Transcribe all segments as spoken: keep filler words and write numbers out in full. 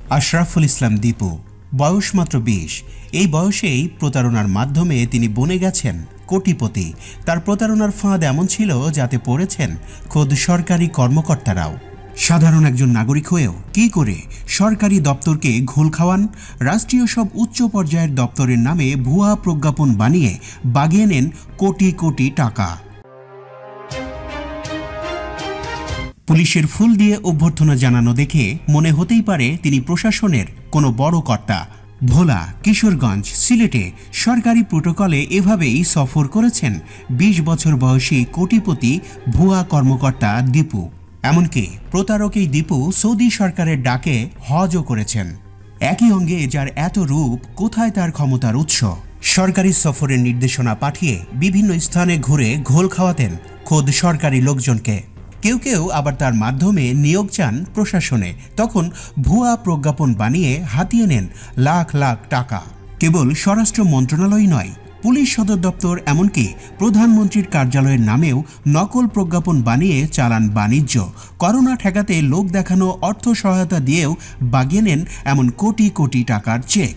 আশরাফুল ইসলাম দীপু বয়স মাত্র বিশ। এই বয়সেই প্রতারণার মাধ্যমে তিনি বনে গেছেন কোটিপতি। তার প্রতারণার ফাঁদ এমন ছিল যাতে পড়েছেন খোদ সরকারি কর্মকর্তারাও। সাধারণ একজন নাগরিক হয়েও কি করে সরকারি দপ্তরকে ঘোল খাওয়ান? রাষ্ট্রীয় সব উচ্চ পর্যায়ের দপ্তরের নামে ভুয়া প্রজ্ঞাপন বানিয়ে বাগিয়ে নেন কোটি কোটি টাকা। পুলিশের ফুল দিয়ে অভ্যর্থনা জানানো দেখে মনে হতেই পারে তিনি প্রশাসনের কোনো বড় কর্তা। ভোলা, কিশোরগঞ্জ, সিলেটে সরকারি প্রোটোকলে এভাবেই সফর করেছেন বিশ বছর বয়সী কোটিপতি ভুয়া কর্মকর্তা দীপু। এমনকি প্রতারক এই দীপু সৌদি সরকারের ডাকে হজও করেছেন। একই অঙ্গে যার এত রূপ, কোথায় তার ক্ষমতার উৎস? সরকারি সফরের নির্দেশনা পাঠিয়ে বিভিন্ন স্থানে ঘুরে ঘোল খাওয়াতেন খোদ সরকারি লোকজনকে। কেউ কেউ আবার তার মাধ্যমে নিয়োগ চান প্রশাসনে, তখন ভুয়া প্রজ্ঞাপন বানিয়ে হাতিয়ে নেন লাখ লাখ টাকা। কেবল স্বরাষ্ট্র মন্ত্রণালয় নয়, পুলিশ সদর দপ্তর, এমনকি প্রধানমন্ত্রীর কার্যালয়ের নামেও নকল প্রজ্ঞাপন বানিয়ে চালান বাণিজ্য। করোনা ঠেকাতে লোক দেখানো অর্থ সহায়তা দিয়েও বাগিয়ে নেন এমন কোটি কোটি টাকার চেক।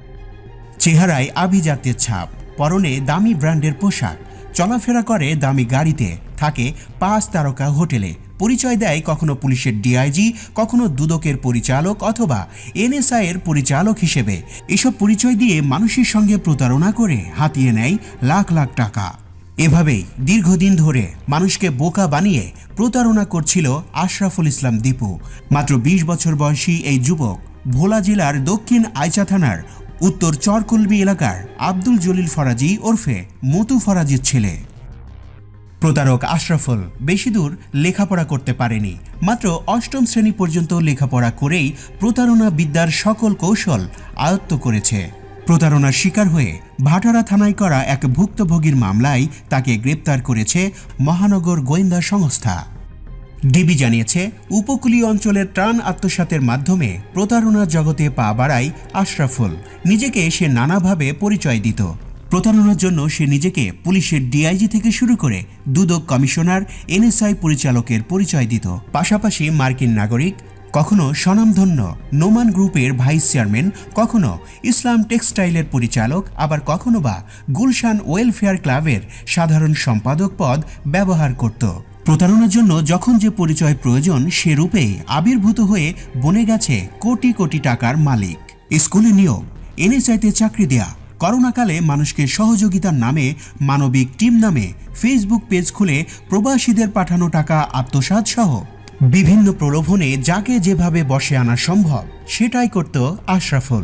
চেহারায় আভিজাত্যের ছাপ, পরনে দামি ব্র্যান্ডের পোশাক, চলাফেরা করে দামি গাড়িতে, থাকে পাঁচ তারকা হোটেলে, পরিচয় দেয় কখনো পুলিশের ডিআইজি, কখনো দুদকের পরিচালক অথবা এনএসআই এর পরিচালক হিসেবে। এসব পরিচয় দিয়ে মানুষের সঙ্গে প্রতারণা করে হাতিয়ে নেয় লাখ লাখ টাকা। এভাবেই দীর্ঘদিন ধরে মানুষকে বোকা বানিয়ে প্রতারণা করছিল আশরাফুল ইসলাম দীপু। মাত্র বিশ বছর বয়সী এই যুবক ভোলা জেলার দক্ষিণ আইচা থানার উত্তর চরকলবি এলাকার আব্দুল জলিল ফরাজি ওরফে মতু ফরাজির ছেলে। প্রতারক আশরাফুল বেশি দূর লেখাপড়া করতে পারেনি। মাত্র অষ্টম শ্রেণী পর্যন্ত লেখাপড়া করেই প্রতারণা বিদ্যার সকল কৌশল আয়ত্ত করেছে। প্রতারণার শিকার হয়ে ভাটারা থানায় করা এক ভুক্তভোগীর মামলায় তাকে গ্রেপ্তার করেছে মহানগর গোয়েন্দা সংস্থা। ডিবি জানিয়েছে, উপকূলীয় অঞ্চলের ত্রাণ আত্মসাতের মাধ্যমে প্রতারণার জগতে পা বাড়ায় আশরাফুল। নিজেকে সে নানাভাবে পরিচয় দিত। প্রতারণার জন্য সে নিজেকে পুলিশের ডিআইজি থেকে শুরু করে দুদক কমিশনার, এনএসআই পরিচালকের পরিচয় দিত। পাশাপাশি মার্কিন নাগরিক, কখনো স্বনামধন্য নোমান গ্রুপের ভাইস চেয়ারম্যান, কখনো ইসলাম টেক্সটাইলের পরিচালক, আবার কখনো বা গুলশান ওয়েলফেয়ার ক্লাবের সাধারণ সম্পাদক পদ ব্যবহার করত। প্রতারণার জন্য যখন যে পরিচয় প্রয়োজন, সে রূপেই আবির্ভূত হয়ে বনে গেছে কোটি কোটি টাকার মালিক। স্কুলে নিয়োগ, এনএসআইতে চাকরি দেয়া, করোনাকালে মানুষকে সহযোগিতার নামে মানবিক টিম নামে ফেসবুক পেজ খুলে প্রবাসীদের পাঠানো টাকা আত্মসাৎ সহ বিভিন্ন প্রলোভনে যাকে যেভাবে বশে আনা সম্ভব সেটাই করত আশরাফুল।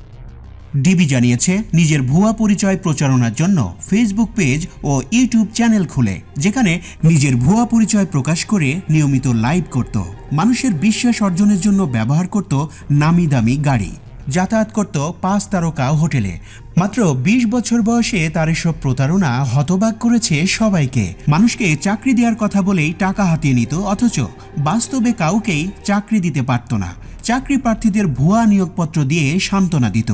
ডিবি জানিয়েছে, নিজের ভুয়া পরিচয় প্রচারণার জন্য ফেসবুক পেজ ও ইউটিউব চ্যানেল খুলে যেখানে নিজের ভুয়া পরিচয় প্রকাশ করে নিয়মিত লাইভ করত। মানুষের বিশ্বাস অর্জনের জন্য ব্যবহার করত নামি দামি গাড়ি, যাতায়াত করত পাঁচ তারকা হোটেলে। মাত্র বিশ বছর বয়সে তার এসব প্রতারণা হতবাক করেছে সবাইকে। মানুষকে চাকরি দেওয়ার কথা বলেই টাকা হাতিয়ে নিত, অথচ বাস্তবে কাউকেই চাকরি দিতে পারত না। চাকরি প্রার্থীদের ভুয়া নিয়োগপত্র দিয়ে সান্ত্বনা দিত।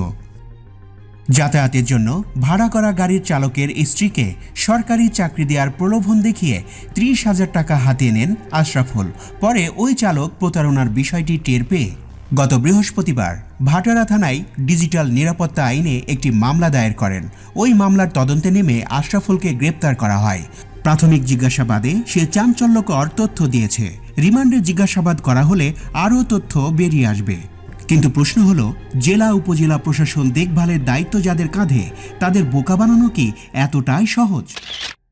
যাতায়াতের জন্য ভাড়া করা গাড়ির চালকের স্ত্রীকে সরকারি চাকরি দেওয়ার প্রলোভন দেখিয়ে ত্রিশ হাজার টাকা হাতিয়ে নেন আশরাফুল। পরে ওই চালক প্রতারণার বিষয়টি টের পেয়ে গত বৃহস্পতিবার ভাটারা থানায় ডিজিটাল নিরাপত্তা আইনে একটি মামলা দায়ের করেন। ওই মামলার তদন্তে নেমে আশরাফুলকে গ্রেপ্তার করা হয়। প্রাথমিক জিজ্ঞাসাবাদে সে চাঞ্চল্যকর তথ্য দিয়েছে। রিমান্ডে জিজ্ঞাসাবাদ করা হলে আরও তথ্য বেরিয়ে আসবে। কিন্তু প্রশ্ন হলো, জেলা উপজেলা প্রশাসন দেখভালের দায়িত্ব যাদের কাঁধে, তাদের বোকা বানানো কি এতটাই সহজ?